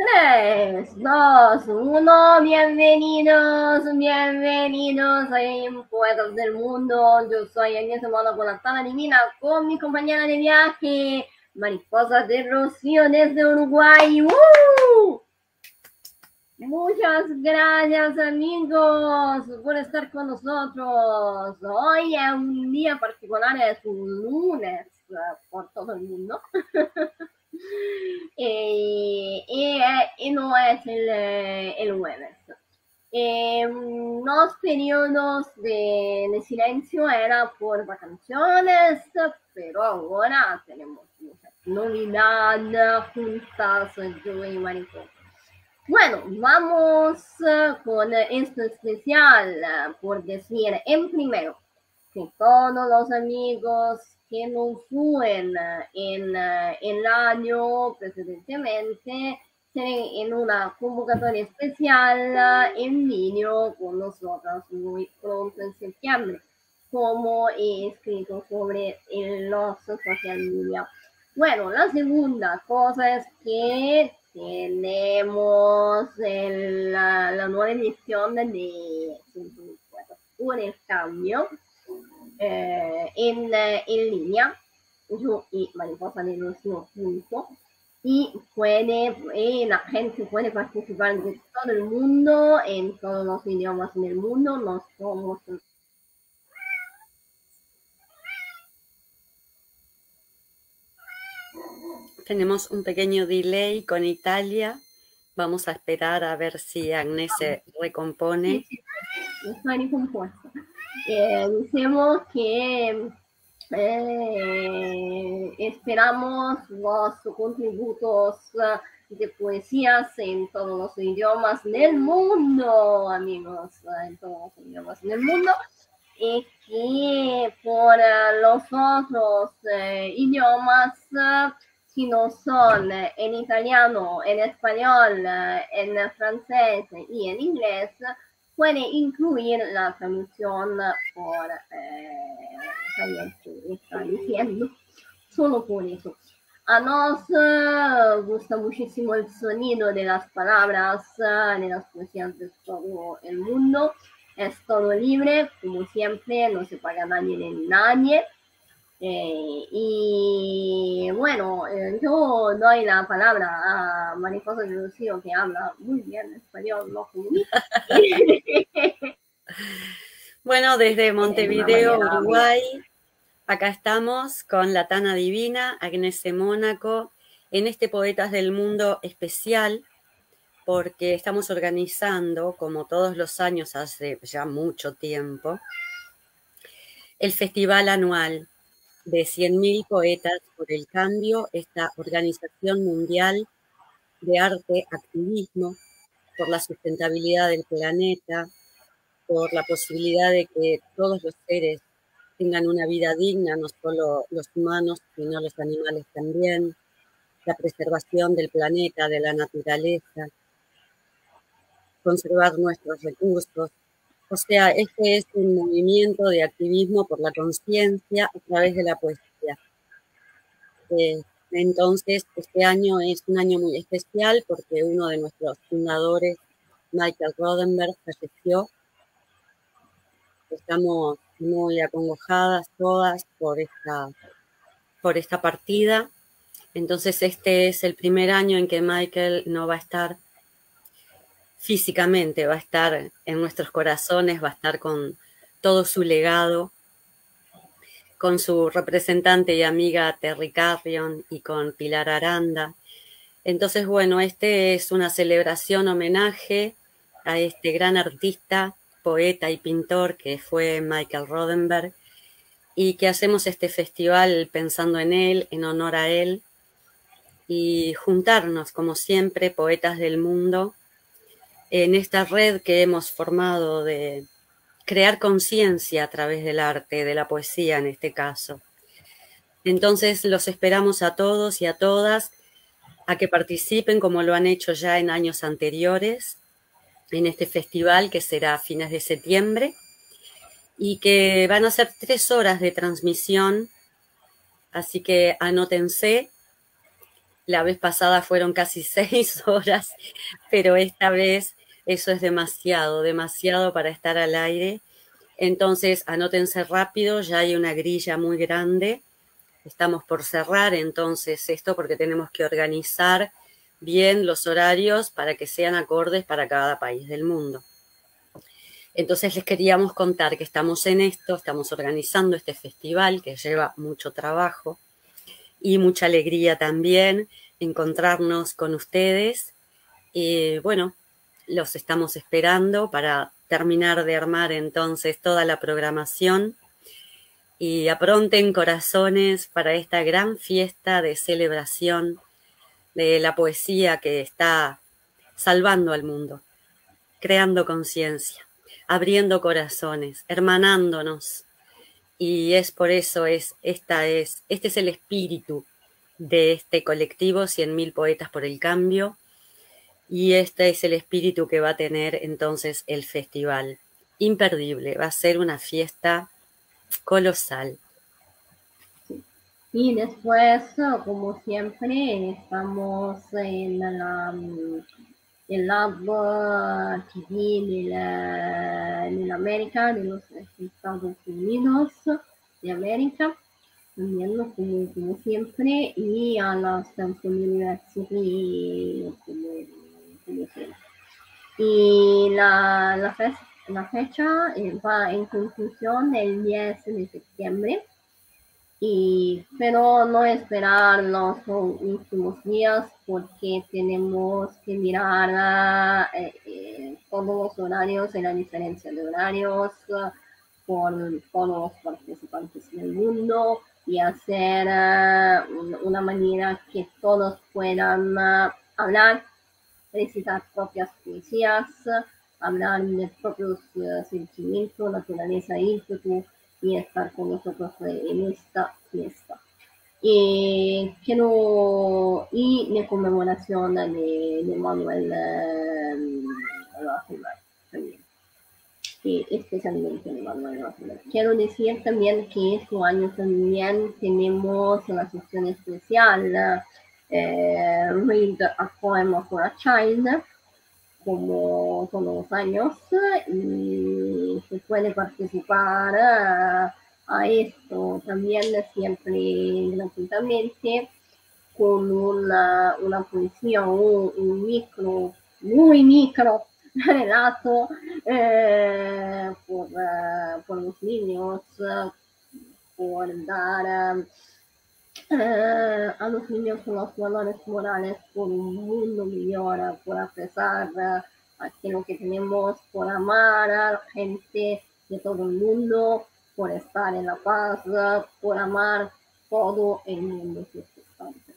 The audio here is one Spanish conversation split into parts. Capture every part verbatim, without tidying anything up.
tres, dos, uno, bienvenidos, bienvenidos a Poetas del Mundo. Yo soy Agnes Mónaco con la Tana Divina, con mi compañera de viaje, Mariposa de Rocío desde Uruguay. ¡Uh! Muchas gracias, amigos, por estar con nosotros. Hoy es un día particular, es un lunes por todo el mundo. y, y, y no es el, el jueves. Eh, los periodos de, de silencio eran por vacaciones, pero ahora tenemos muchas novedades juntas, yo y Mariposa. Bueno, vamos con esto especial, por decir en primero que todos los amigos que no fueron en el año precedentemente tienen en una convocatoria especial en vídeo con nosotros muy pronto en septiembre, como he escrito sobre los social media. Bueno, la segunda cosa es que tenemos el, la, la nueva edición de por el cambio eh, en, en línea, yo y Mariposa de Rocío junto, y puede, y la gente puede participar de todo el mundo, en todos los idiomas del mundo. Nos somos Tenemos un pequeño delay con Italia. Vamos a esperar a ver si Agnes se recompone. Sí, sí, está recompuesta. Eh, decimos que eh, esperamos los contributos de poesías en todos los idiomas del mundo, amigos, en todos los idiomas del mundo. Y que por los otros eh, idiomas, si no son en italiano, en español, en francés y en inglés, puede incluir la traducción por eh, está diciendo, solo por eso. A nos uh, gusta muchísimo el sonido de las palabras, uh, de las poesías de todo el mundo. Es todo libre, como siempre, no se paga nadie de nadie. Eh, y bueno, eh, yo doy la palabra a Mariposa de Rocío, que habla muy bien español, no como mí. Bueno, desde Montevideo, Uruguay, acá estamos con la Tana Divina, Agnes Mónaco, en este Poetas del Mundo especial, porque estamos organizando, como todos los años hace ya mucho tiempo, el festival anual de cien mil Poetas por el Cambio, esta organización mundial de arte, activismo, por la sustentabilidad del planeta, por la posibilidad de que todos los seres tengan una vida digna, no solo los humanos, sino los animales también, la preservación del planeta, de la naturaleza, conservar nuestros recursos. O sea, este es un movimiento de activismo por la conciencia a través de la poesía. Eh, entonces, este año es un año muy especial porque uno de nuestros fundadores, Michael Rodenberg, falleció. Estamos muy acongojadas todas por esta, por esta partida. Entonces, este es el primer año en que Michael no va a estar físicamente, va a estar en nuestros corazones, va a estar con todo su legado, con su representante y amiga Terry Carrion y con Pilar Aranda. Entonces, bueno, este es una celebración, homenaje a este gran artista, poeta y pintor que fue Michael Rodenberg, y que hacemos este festival pensando en él, en honor a él, y juntarnos, como siempre, poetas del mundo, en esta red que hemos formado de crear conciencia a través del arte, de la poesía en este caso. Entonces los esperamos a todos y a todas a que participen como lo han hecho ya en años anteriores en este festival que será a fines de septiembre y que van a ser tres horas de transmisión, así que anótense. La vez pasada fueron casi seis horas, pero esta vez eso es demasiado, demasiado para estar al aire. Entonces, anótense rápido, ya hay una grilla muy grande. Estamos por cerrar entonces esto porque tenemos que organizar bien los horarios para que sean acordes para cada país del mundo. Entonces les queríamos contar que estamos en esto, estamos organizando este festival que lleva mucho trabajo y mucha alegría también encontrarnos con ustedes. Y bueno, los estamos esperando para terminar de armar entonces toda la programación y apronten corazones para esta gran fiesta de celebración de la poesía que está salvando al mundo, creando conciencia, abriendo corazones, hermanándonos. Y es por eso, es, esta es, este es el espíritu de este colectivo cien mil Poetas por el Cambio, y este es el espíritu que va a tener entonces el festival. Imperdible, va a ser una fiesta colosal. Y después, como siempre, estamos en la, el lab T V de, la, de la América, de los Estados Unidos de América, también como, como siempre, y a la Stanford University como, como siempre. Y la, la, fe, la fecha va en conclusión el diez de septiembre. Y, pero no esperar los últimos días porque tenemos que mirar eh, eh, todos los horarios y la diferencia de horarios uh, por todos los participantes del mundo y hacer uh, una manera que todos puedan uh, hablar, recitar propias poesías, uh, hablar de propios uh, sentimientos, naturaleza, ímpetu, y estar con nosotros en esta fiesta. Y, quiero, y de conmemoración de, de Manuel eh, también. Y especialmente de Manuel Rosler. Quiero decir también que este año también tenemos una sesión especial, eh, Read a Poem for a Child, como todos los años, y se puede participar a, a esto también siempre gratuitamente con una, una poesía o un micro, muy micro relato eh, por, uh, por los niños, por dar uh, a los niños los valores morales por un mundo mejor, por apreciar uh, aquello que tenemos, por amar a la gente de todo el mundo, por estar en la paz, uh, por amar todo el mundo circunstante.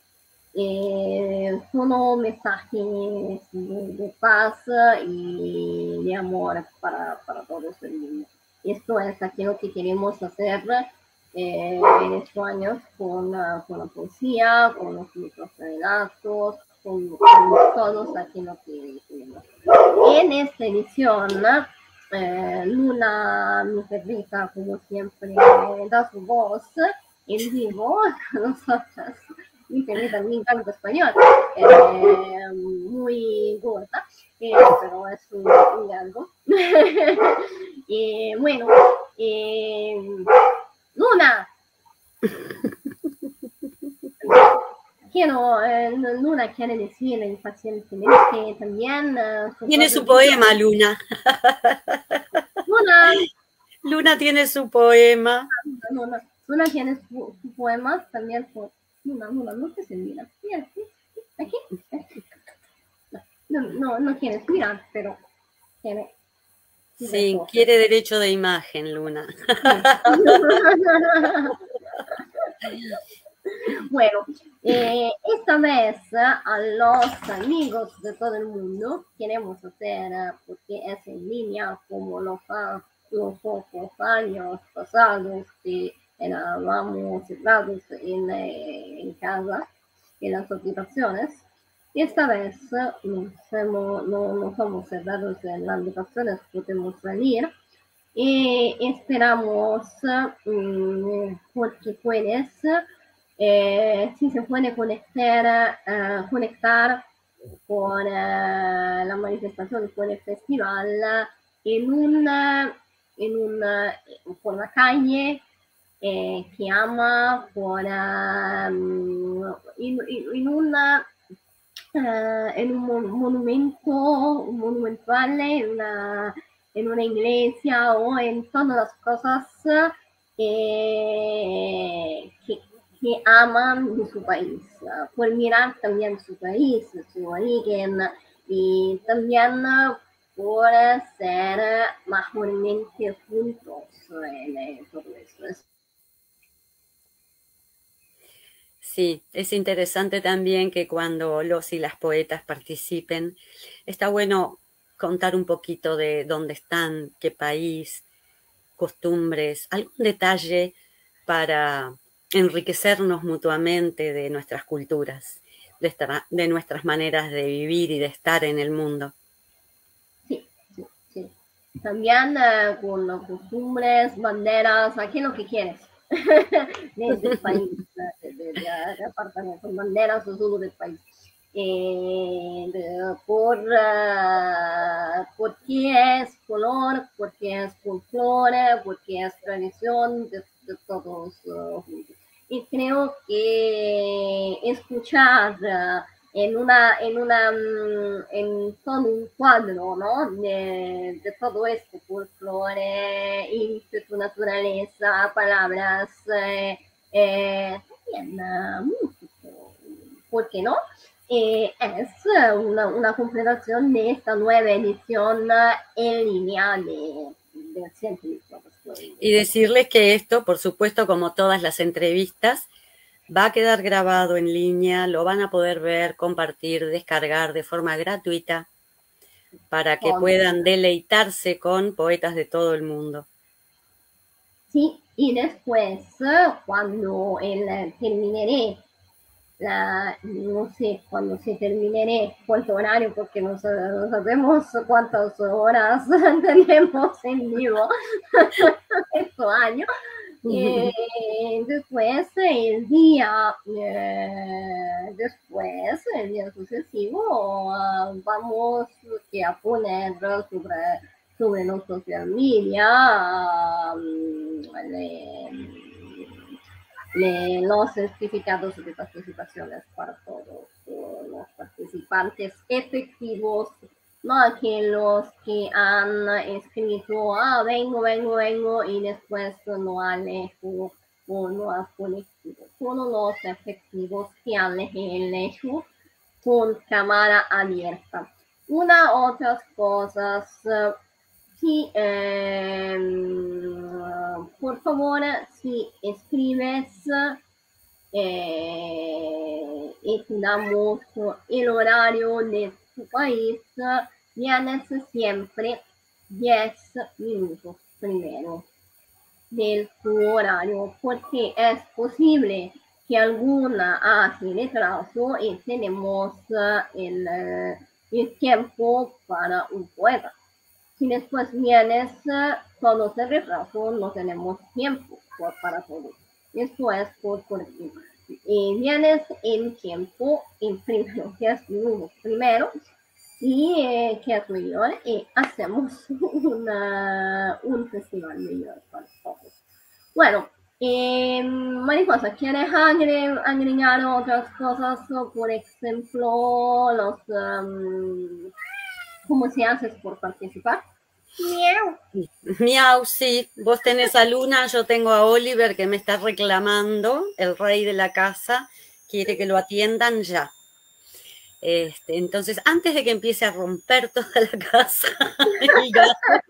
Eh, son mensajes de, de paz y de amor para, para todos el mundo. Esto es aquello que queremos hacer eh, en estos años con, uh, con la poesía, con los microrelatos, con, con todos aquello que queremos. En esta edición, eh, Luna, mi perrita, como siempre, da su voz en vivo a nosotras. Mi perrita me encanta español, eh, muy gorda, eh, pero es un, un galgo. Y bueno, eh, Luna. Quiero, eh, Luna quiere decir impacientemente también. Uh, tiene su poema, Luna. Luna. Luna tiene su poema. Luna, Luna tiene su, su poema también por. Luna, Luna, no te se mira. Mira, aquí, aquí. No, no, no quieres mirar, pero quiere. Sí, quiere derecho de imagen, Luna. Bueno, eh, esta vez a los amigos de todo el mundo queremos hacer, porque es en línea como los, los otros años pasados que éramos cerrados en, en casa, en las habitaciones. Y esta vez no, somos, no, no somos cerrados en las habitaciones, podemos salir. Y esperamos, um, porque puedes, eh, sí se puede conectar, uh, conectar con uh, la manifestación, con el festival en una, en una, por la calle eh, que ama, por, um, in, in, in una Uh, en un monumento, un monumental, en una, en una iglesia o en todas las cosas eh, que, que, aman de su país, uh, por mirar también su país, su origen y también por ser mayormente juntos en, en todo eso. Sí, es interesante también que cuando los y las poetas participen, está bueno contar un poquito de dónde están, qué país, costumbres, algún detalle para enriquecernos mutuamente de nuestras culturas, de, estar, de nuestras maneras de vivir y de estar en el mundo. Sí, sí, sí. También uh, con costumbres, banderas, aquí lo que quieres. Desde el país, de, de, de, de apartamento, con banderas solo del país. Eh, de, por, uh, porque es color, porque es folclore, porque es tradición de, de todos uh, juntos. Y creo que escuchar uh, en una, en una, en todo un cuadro, ¿no? De, de todo esto, folclore, ímpetu, naturaleza, palabras, eh, eh, también uh, música, ¿por qué no? Eh, es una, una completación de esta nueva edición en línea de, de Científico. Y decirles que esto, por supuesto, como todas las entrevistas, va a quedar grabado en línea, lo van a poder ver, compartir, descargar de forma gratuita para que puedan deleitarse con poetas de todo el mundo. Sí, y después, cuando el, terminaré, la, no sé, cuando se terminaré, cuánto horario, porque no, no sabemos cuántas horas tenemos en vivo este año. Eh, después, el día, eh, después, el día sucesivo, uh, vamos a poner sobre, sobre los social media um, le, le, los certificados de participaciones para todos uh, los participantes efectivos, no aquellos que han escrito, ah, vengo, vengo, vengo, y después no han hecho o no han conectado. Son los efectivos que han hecho con cámara abierta. Una otras cosas, uh, si, eh, por favor, si escribes eh, y te damos el horario de tu país, vienes siempre diez minutos primero del tu horario, porque es posible que alguna hace retraso y tenemos el, el tiempo para un poeta. Si después vienes todo ese retraso, no tenemos tiempo por, para todo. Esto es por colectivo. Y vienes en tiempo, en primero, diez minutos primero, y eh, que es mejor, y hacemos una, un festival mejor para todos. Bueno, eh, Mariposa, ¿quieres agregar, agregar otras cosas? Por ejemplo, los um, ¿cómo se hace por participar? Miau. Miau, sí. Vos tenés a Luna, yo tengo a Oliver que me está reclamando, el rey de la casa, quiere que lo atiendan ya. Este, entonces, antes de que empiece a romper toda la casa, el gato,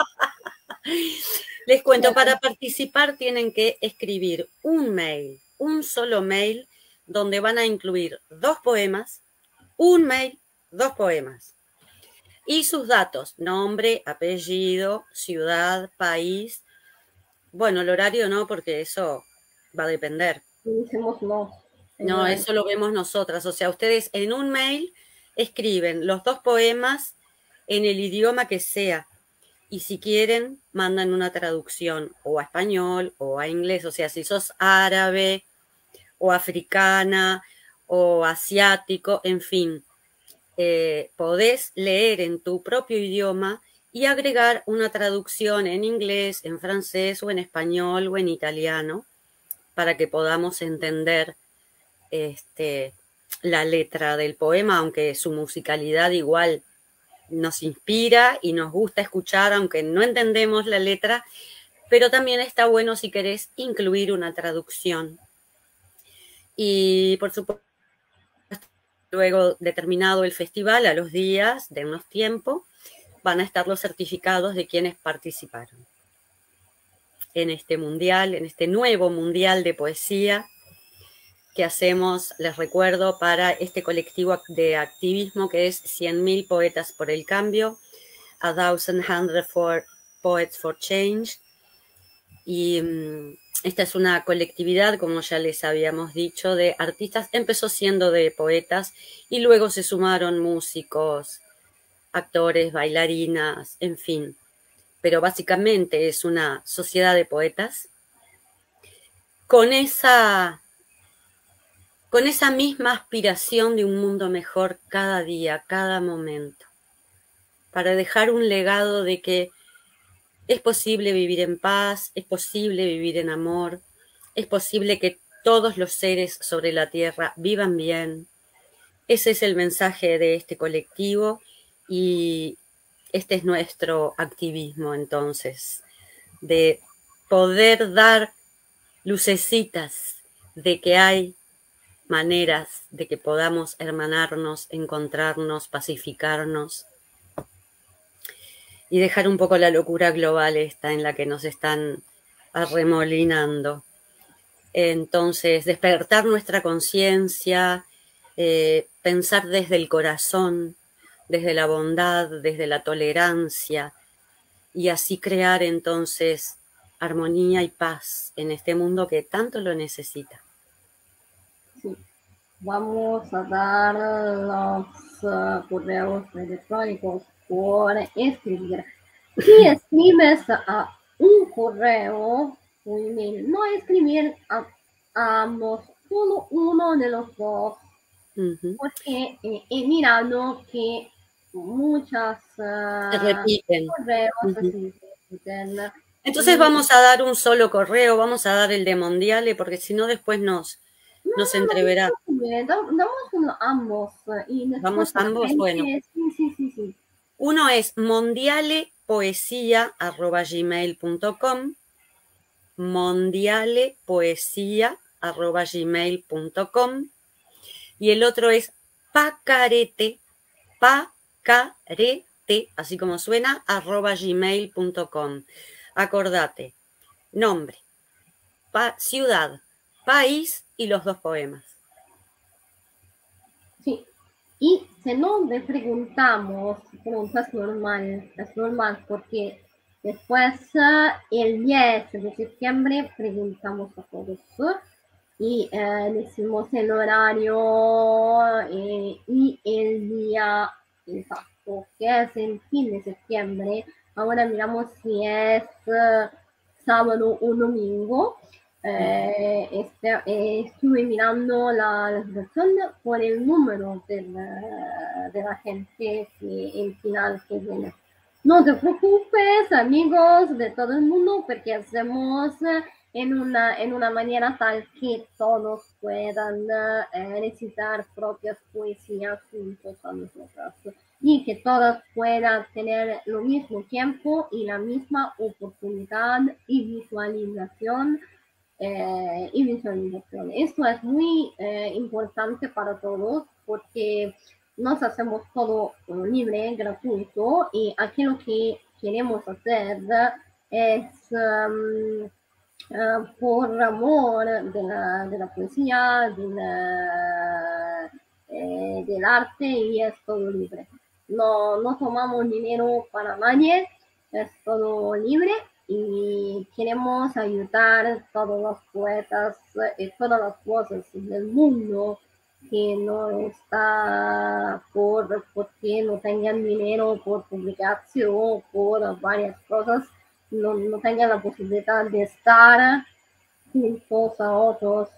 les cuento, para participar tienen que escribir un mail, un solo mail, donde van a incluir dos poemas, un mail, dos poemas. Y sus datos, nombre, apellido, ciudad, país. Bueno, el horario no, porque eso va a depender. Decimos no. No, eso lo vemos nosotras. O sea, ustedes en un mail escriben los dos poemas en el idioma que sea. Y si quieren, mandan una traducción o a español o a inglés. O sea, si sos árabe o africana o asiático, en fin. Eh, podés leer en tu propio idioma y agregar una traducción en inglés, en francés o en español o en italiano para que podamos entender este, la letra del poema, aunque su musicalidad igual nos inspira y nos gusta escuchar, aunque no entendemos la letra, pero también está bueno si querés incluir una traducción. Y por supuesto, luego de terminado el festival, a los días, de unos tiempos, van a estar los certificados de quienes participaron en este mundial, en este nuevo mundial de poesía que hacemos, les recuerdo, para este colectivo de activismo que es cien mil Poetas por el Cambio, A Thousand Hundred for Poets for Change. Y um, esta es una colectividad, como ya les habíamos dicho, de artistas. Empezó siendo de poetas y luego se sumaron músicos, actores, bailarinas, en fin. Pero básicamente es una sociedad de poetas con esa, con esa misma aspiración de un mundo mejor cada día, cada momento, para dejar un legado de que es posible vivir en paz, es posible vivir en amor, es posible que todos los seres sobre la tierra vivan bien. Ese es el mensaje de este colectivo y este es nuestro activismo, entonces, de poder dar lucecitas de que hay maneras de que podamos hermanarnos, encontrarnos, pacificarnos y dejar un poco la locura global esta en la que nos están arremolinando. Entonces, despertar nuestra conciencia, eh, pensar desde el corazón, desde la bondad, desde la tolerancia, y así crear entonces armonía y paz en este mundo que tanto lo necesita. Sí. Vamos a dar los uh, correos electrónicos por escribir. Si escribes a un correo, un email, no escribir a ambos, solo uno de los dos, uh-huh. Porque eh, he mirado que muchas uh, se repiten. correos uh-huh. se repiten. Entonces y... vamos a dar un solo correo, vamos a dar el de Mondiale, porque si no después nos, no, nos entreverá. No, damos uno, ambos. Y vamos ambos, gente, bueno. Sí, sí, sí, sí. Uno es mondialepoesia arroba gmail punto com, mondialepoesia arroba gmail punto com, y el otro es pacarete, pacarete, así como suena, arroba gmail punto com. Acordate, nombre, pa, ciudad, país y los dos poemas. Sí. Y si no le preguntamos, preguntas normal, es normal porque después el diez de septiembre preguntamos a todos y eh, decimos el horario eh, y el día exacto, que es el fin de septiembre. Ahora miramos si es uh, sábado o domingo. Eh, este, eh, estuve mirando la, la situación por el número de la, de la gente que el final que viene. No te preocupes, amigos de todo el mundo, porque hacemos en una, en una manera tal que todos puedan eh, recitar propias poesías juntos a nosotros y que todos puedan tener lo mismo tiempo y la misma oportunidad y visualización. Eh, y visualización. Esto es muy eh, importante para todos porque nos hacemos todo libre, gratuito, y aquí lo que queremos hacer es um, uh, por amor de la, de la poesía, de la, eh, del arte, y es todo libre. No, no tomamos dinero para nadie, es todo libre. Y queremos ayudar a todos los poetas y todas las voces del mundo que no está por porque no tengan dinero por publicación, por varias cosas, no, no tengan la posibilidad de estar juntos a otros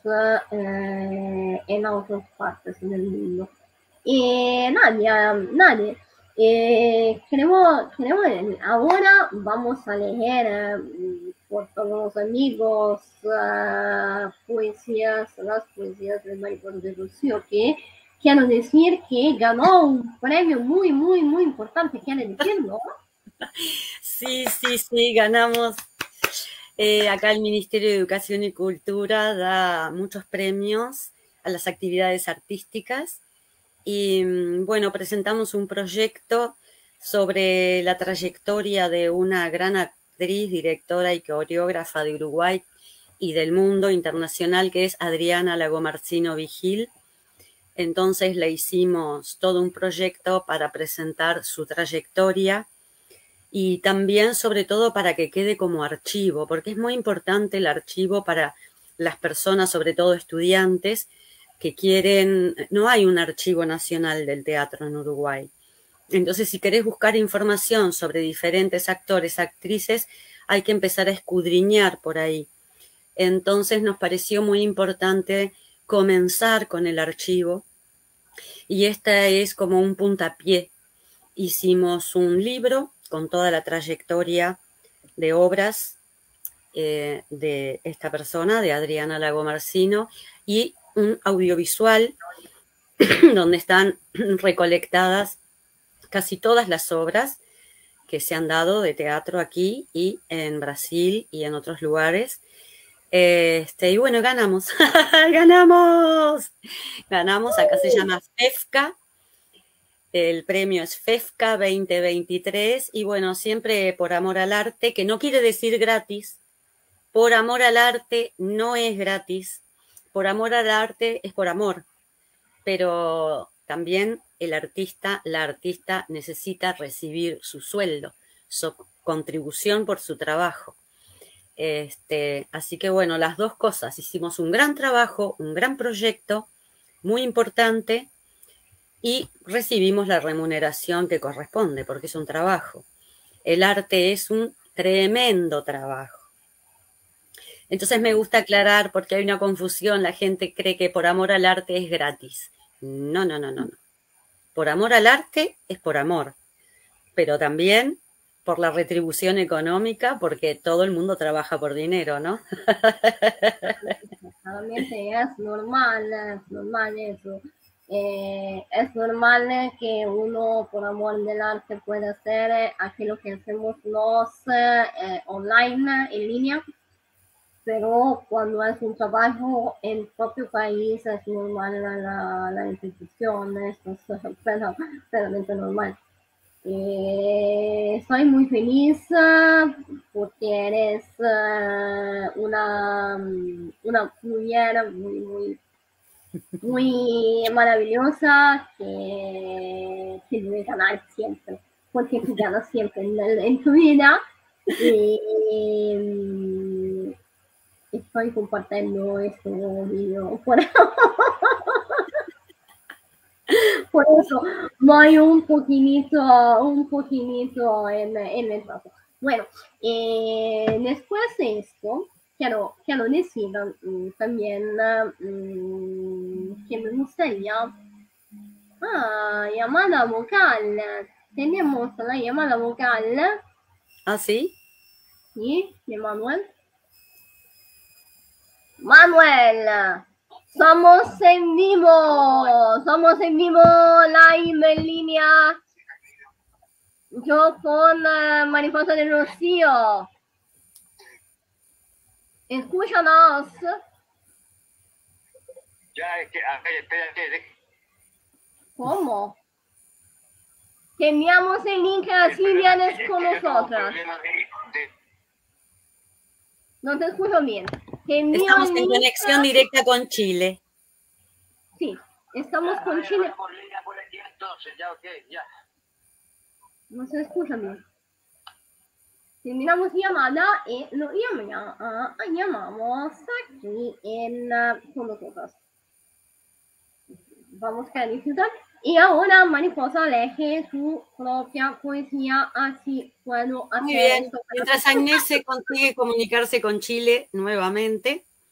eh, en otras partes del mundo. Y Nadia, Nadia, eh, queremos, queremos, ahora vamos a leer eh, por todos los amigos uh, poesías, las poesías de Mariposa de Rocío, que quiero decir que ganó un premio muy, muy, muy importante. ¿Quiere decirlo? Sí, sí, sí, ganamos. Eh, acá el Ministerio de Educación y Cultura da muchos premios a las actividades artísticas y bueno, presentamos un proyecto sobre la trayectoria de una gran actriz, directora y coreógrafa de Uruguay y del mundo internacional, que es Adriana Lagomarsino Vigil. Entonces le hicimos todo un proyecto para presentar su trayectoria y también, sobre todo, para que quede como archivo, porque es muy importante el archivo para las personas, sobre todo estudiantes, que quieren... No hay un archivo nacional del teatro en Uruguay. Entonces, si querés buscar información sobre diferentes actores, actrices, hay que empezar a escudriñar por ahí. Entonces, nos pareció muy importante comenzar con el archivo, y esta es como un puntapié. Hicimos un libro con toda la trayectoria de obras eh, de esta persona, de Adriana Lagomarsino, y un audiovisual donde están recolectadas casi todas las obras que se han dado de teatro aquí y en Brasil y en otros lugares. Este, y bueno, ganamos, ganamos, ganamos, acá se llama FEFCA. El premio es FEFCA veinte veintitrés y bueno, siempre por amor al arte, que no quiere decir gratis. Por amor al arte no es gratis. Por amor al arte es por amor. Pero también el artista, la artista necesita recibir su sueldo, su contribución por su trabajo. Este, así que bueno, las dos cosas. Hicimos un gran trabajo, un gran proyecto, muy importante, y recibimos la remuneración que corresponde, porque es un trabajo. El arte es un tremendo trabajo. Entonces me gusta aclarar, porque hay una confusión, la gente cree que por amor al arte es gratis. No, no, no, no, no. Por amor al arte es por amor, pero también por la retribución económica, porque todo el mundo trabaja por dinero, ¿no? Realmente es normal, es normal eso. Eh, es normal que uno por amor del arte pueda hacer aquello que hacemos los eh, online, en línea, pero cuando es un trabajo en el propio país es normal la, la, la institución, esto es realmente normal. Eh, estoy muy feliz uh, porque eres uh, una, una mujer muy, muy muy maravillosa que, que debe ganar siempre, porque tú ganas siempre en, en tu vida. Y, y estoy compartiendo este video por, por eso voy un poquito, un poquito en, en el paso. Bueno, eh, después de esto, quiero, quiero decir um, también um, que me gustaría ah, llamada vocal. Tenemos la llamada vocal. ¿Ah, sí? Sí, de Manuel. Manuel, somos en vivo, somos en vivo, live en línea. Yo con uh, Mariposa de Rocío. Escúchanos. Ya, es que, a ver, espérate. ¿Cómo? Teníamos el link a las líneas con nosotras. No te escucho bien. Tenía Estamos en conexión directa con Chile. Sí, estamos ya, con Chile. Por línea por aquí, entonces, ya, ok, ya. No se escucha bien. Terminamos llamada y lo llamamos, uh, llamamos aquí en uh, con nosotros. Vamos a disfrutar. Y ahora Mariposa elige su propia poesía, así puedo hacer. Muy bien. Mientras Agnès se consigue comunicarse con Chile nuevamente,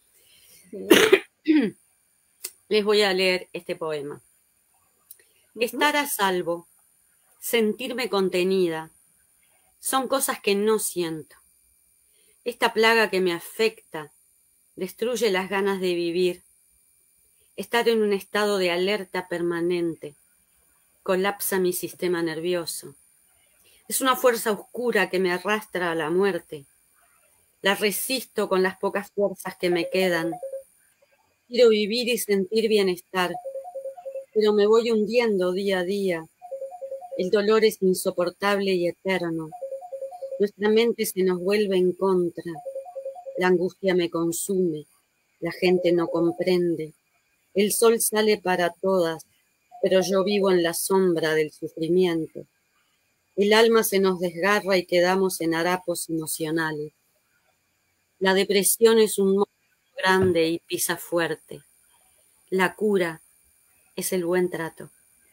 Sí. Les voy a leer este poema. Ujú. Estar a salvo, sentirme contenida, son cosas que no siento. Esta plaga que me afecta destruye las ganas de vivir. Estar en un estado de alerta permanente colapsa mi sistema nervioso. Es una fuerza oscura que me arrastra a la muerte. La resisto con las pocas fuerzas que me quedan. Quiero vivir y sentir bienestar, pero me voy hundiendo día a día. El dolor es insoportable y eterno. Nuestra mente se nos vuelve en contra. La angustia me consume. La gente no comprende. El sol sale para todas, pero yo vivo en la sombra del sufrimiento. El alma se nos desgarra y quedamos en harapos emocionales. La depresión es un monstruo grande y pisa fuerte. La cura es el buen trato.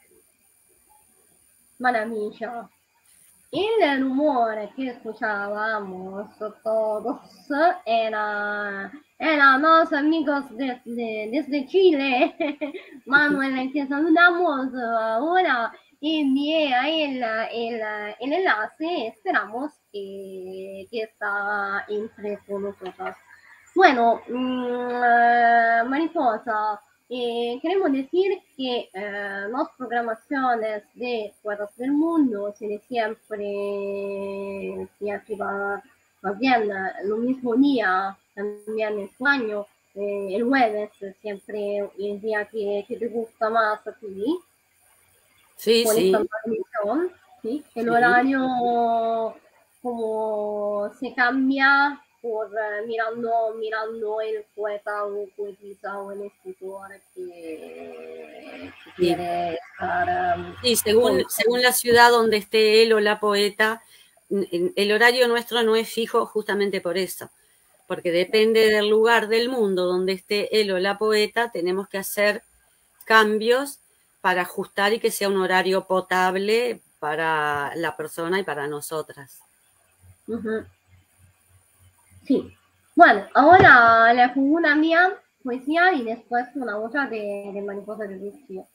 Maravilla. Il rumore che escuchábamos todos era, era los amigos de, de, desde Chile. Manuel, que saludamos ahora, envía el, el, el enlace, esperamos que, que está entre nosotros. Bueno, mmm, Mariposa, Eh, queremos decir que eh, las programaciones de Cuerdas del Mundo tienen siempre, siempre va, va bien, lo mismo día, también en su año, eh, el jueves, siempre el día que, que te gusta más a ti. Sí, con sí. esta transmisión, ¿sí? El Sí. horario como se cambia por uh, mirando, mirando el poeta o poetisa o el escritor que, que Sí. quiere estar. Um, Sí, según, con... según la ciudad donde esté él o la poeta, el horario nuestro no es fijo justamente por eso, porque depende del lugar del mundo donde esté él o la poeta, tenemos que hacer cambios para ajustar y que sea un horario potable para la persona y para nosotras. Uh-huh. Sí. Bueno, ahora le pongo una mía poesía y después una otra de, de Mariposa de Lucía.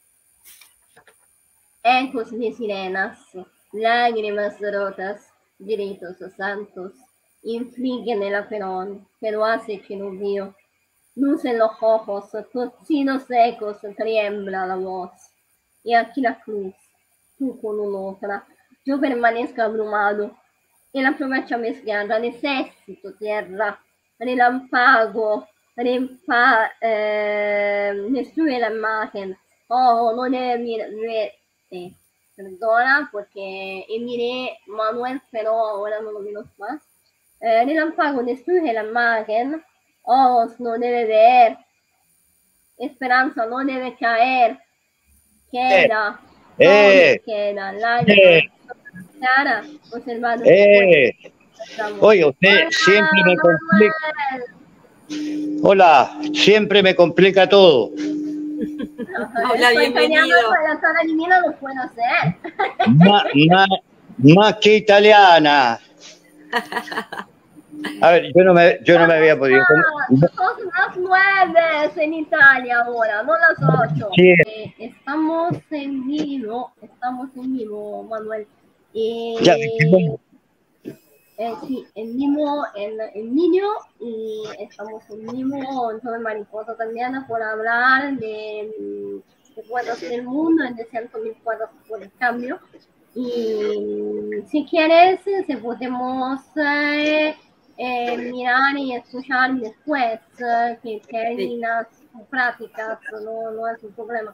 Ecos de sirenas, lágrimas rotas, gritos santos, infligen el aperón, pero hace que no vio. Luz en los ojos, tocinos secos, tiembla la voz. Y aquí la cruz, tú con una otra, yo permanezco abrumado. Él aprovecha mi guerra, necesito tierra, relámpago, rempa, eh, destruye la imagen. Oh, no debe mirar, eh, perdona, porque miré Manuel, pero ahora no lo vimos más. Eh, relámpago, destruye la imagen. Ojos no debe ver, esperanza no debe caer, queda, eh, queda, lágrimas, eh, cara, observando. eh. Oye, usted siempre me complica. Hola, siempre me complica todo. Hola, bienvenido. La sala divina lo puedo hacer. Más, más, más que italiana. A ver, yo no me, yo no me había podido. Son las nueve en Italia ahora, no las ocho. Sí. Eh, estamos en vivo, estamos en vivo, Manuel. Eh, Ya, eh, sí, en vivo, en, en vídeo, y estamos en vivo en Sobre Mariposa también por hablar de, de cuadros del mundo, de ciento mil cuadros por el cambio. Y si quieres, si podemos eh, eh, mirar y escuchar después eh, que terminas tus prácticas, no, no es un problema.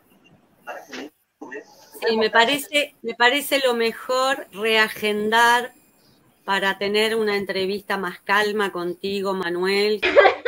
Sí, me parece, me parece lo mejor reagendar para tener una entrevista más calma contigo, Manuel.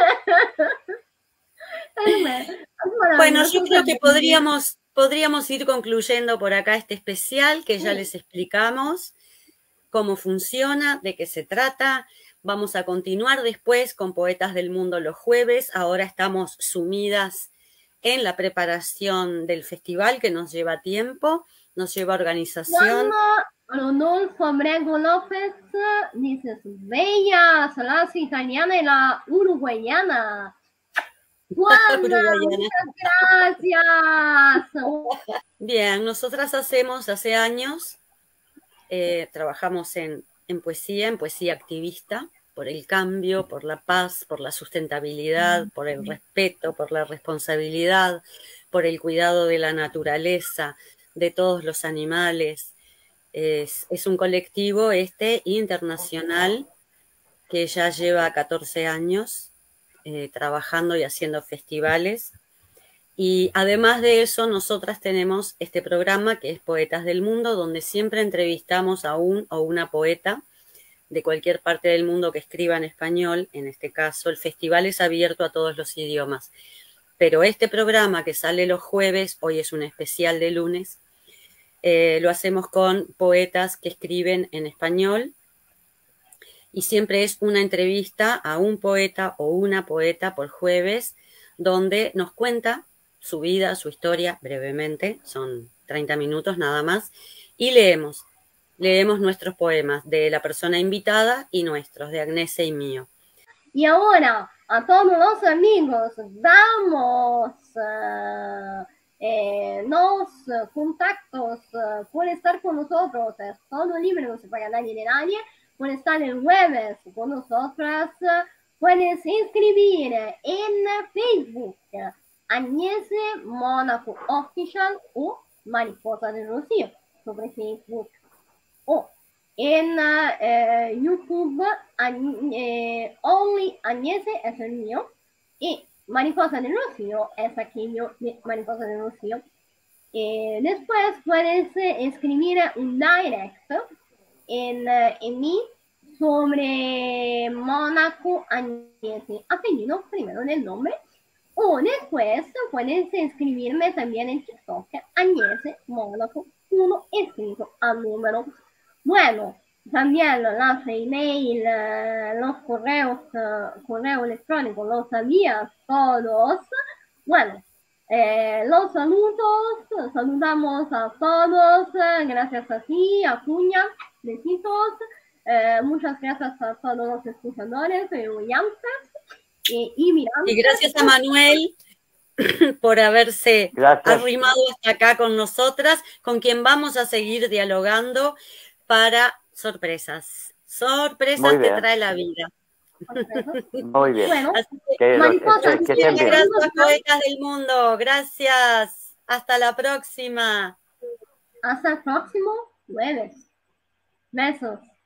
Bueno, yo creo que podríamos, podríamos ir concluyendo por acá este especial, que ya les explicamos cómo funciona, de qué se trata. Vamos a continuar después con Poetas del Mundo los jueves. Ahora estamos sumidas en la preparación del festival, que nos lleva tiempo, nos lleva organización. Rodolfo Abrego López dice, bellas, la italiana y la uruguayana. Juana, Uruguayana. muchas gracias. Bien, nosotras hacemos hace años, eh, trabajamos en, en poesía, en poesía activista, por el cambio, por la paz, por la sustentabilidad, por el respeto, por la responsabilidad, por el cuidado de la naturaleza, de todos los animales. Es, es un colectivo este internacional que ya lleva catorce años eh, trabajando y haciendo festivales. Y además de eso, nosotras tenemos este programa que es Poetas del Mundo, donde siempre entrevistamos a un o una poeta de cualquier parte del mundo que escriba en español. En este caso, el festival es abierto a todos los idiomas. Pero este programa que sale los jueves, hoy es un especial de lunes, eh, lo hacemos con poetas que escriben en español y siempre es una entrevista a un poeta o una poeta por jueves, donde nos cuenta su vida, su historia, brevemente, son treinta minutos nada más, y leemos. Leemos nuestros poemas de la persona invitada y nuestros, de Agnese y mío. Y ahora, a todos los amigos, damos uh, eh, los contactos, uh, pueden estar con nosotros, es todo libre, no se paga nadie de nadie, pueden estar el jueves con nosotras, uh, puedes inscribir en Facebook, Agnese Mónaco Official o Mariposa del Rocío, sobre Facebook. O en uh, YouTube, an, eh, Only Agnese es el mío y Mariposa del Rocío es aquello de Mariposa del Rocío. Eh, después puedes eh, escribir un direct en, uh, en mí sobre Mónaco Agnese, apellido primero del nombre. O después puedes escribirme también en TikTok, Agnese Mónaco, uno escrito al número. Bueno, también las email, los correos, correo electrónico, los sabías todos. Bueno, eh, los saludos, saludamos a todos, gracias a ti, a Cuña, besitos, eh, muchas gracias a todos los escuchadores y oyentes. Y, y, mirando, y gracias a Manuel por haberse gracias. arrimado hasta acá con nosotras, con quien vamos a seguir dialogando para sorpresas. Sorpresas te trae la vida. Muy bien. Bueno, que, mariposa, que, que, que gracias, poetas del mundo. Gracias. Hasta la próxima. Hasta el próximo jueves. Besos.